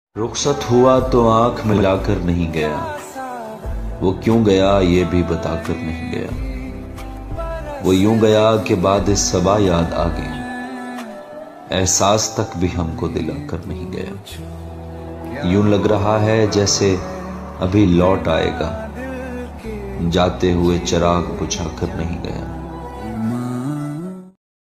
रुखसत हुआ तो आंख मिलाकर नहीं गया, वो क्यों गया ये भी बताकर नहीं गया। वो यूं गया कि बाद सबा याद आ गई, एहसास तक भी हमको दिलाकर नहीं गया। यूं लग रहा है जैसे अभी लौट आएगा, जाते हुए चिराग बुझाकर नहीं गया।